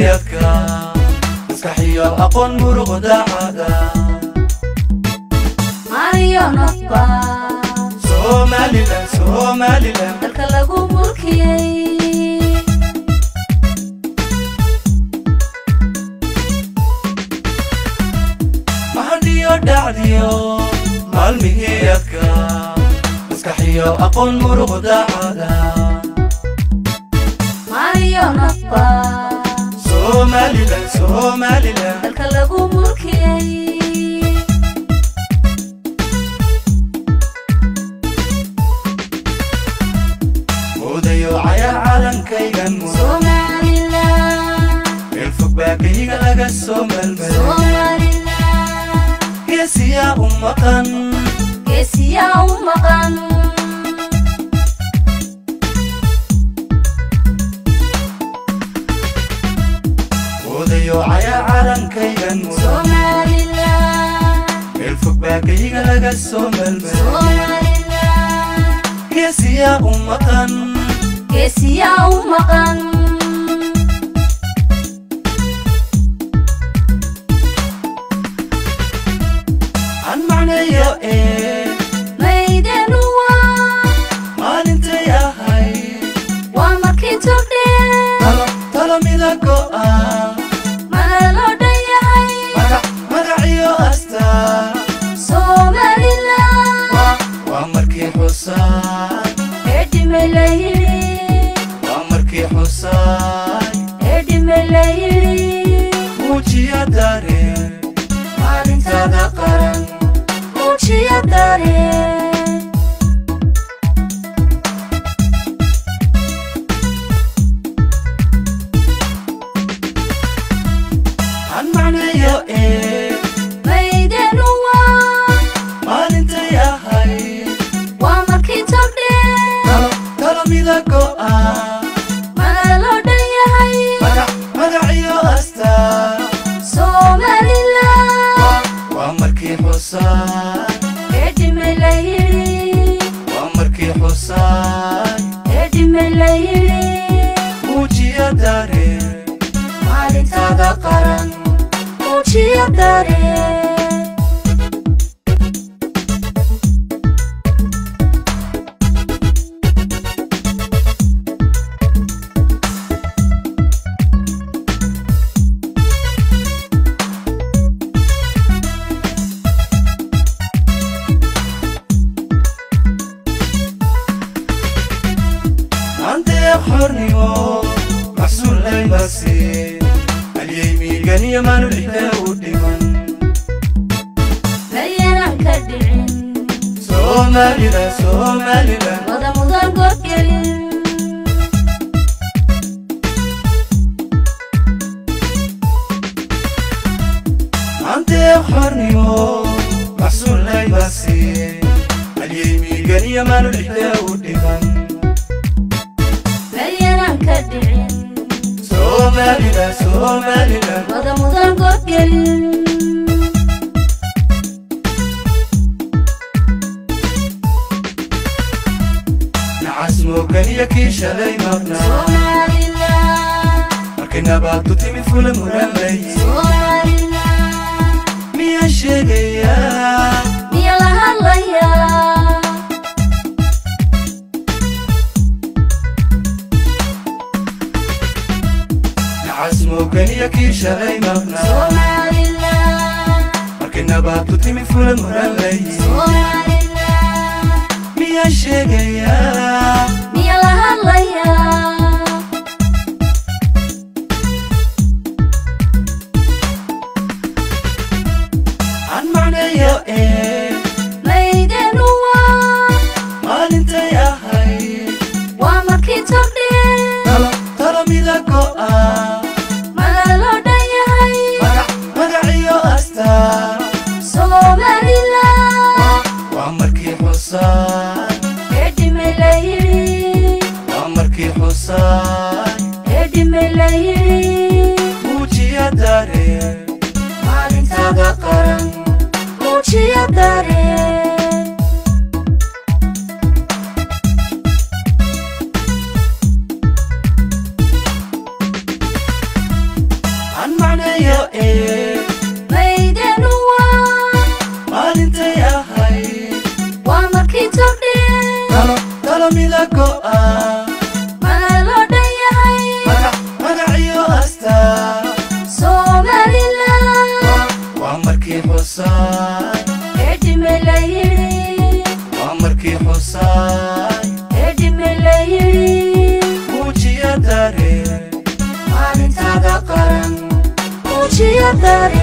mihiyadka maskaxiyo aqoon muruq daacada Mario Nafba Somaliland dalka lagu mulkiyay mahadiyo dhacdiyo maalmihiyadka maskaxiyo aqoon muruq daacada Mario Nafba Somaliland dalka lagu mulkiyay mudayo caya calankaygan Somaliland الفوق باقيها لقى السومل Somaliland كيسيا أمقن كيسيا ومقن وديو عيا عالم كيغن Somaliland الفوق باقيها لقى السومل Somaliland كيسيا أمقن كيسيا ومقن عن معنى يا إيه ميدان ما ننتي يا هاي ومركي تردين طلع ميداكو مغالو ديهاي مقعيو أستا Somaliland ومركي حسان ادي ملايري ومركي حسان ادي ملايري وجيا داري maalintaada qaran muujiya dareen aan macnayo maydeen maalintay ahayd waa markii togdheen talo mida go'an magaalo dhan yahay magaciyo astaa Somaliland waa markii xusaan edi melayiri waa markii xusaan edi melayiri muujiya dareen maalintaada qaran muujiya dareen حرنيو محسول لي بسي اليمين قنية ما نلحنا ودمن مليانا كدعين Somaliland ودا مدان قرقلين أنت حرنيو محسول لي بسي اليمين قنية ما نلحنا ودمن كدعين Somaliland ودا مدان قرقلين نعسمو قنية كيشة لي مبنى Somaliland لكن باتو تيمي فول مرمي Somaliland ميا شيقيا ميا لهاليا عزمو قنية كيشة لي مبنى Somaliland لكن باتو تيمي فول مرمي Somaliland ميا شيقيا ميا لهاليا عن معنى يا ميدان maalintay ahayd waa markii togdheen talo mida go'an magaalo dhan yahay magaciyo astaa Somaliland waa markii xusaan edi melayiri waa markii xusaan edi melayiri muujiya dareen maalintaada qaran muujiya dareen go'a mana loo dhan yahay magaciyo asta Somaliland waa markii xusaay dhime la yidhi waa markii xusaay dhime la yidhi muujiya dareen maalintaada qaran muujiya dareen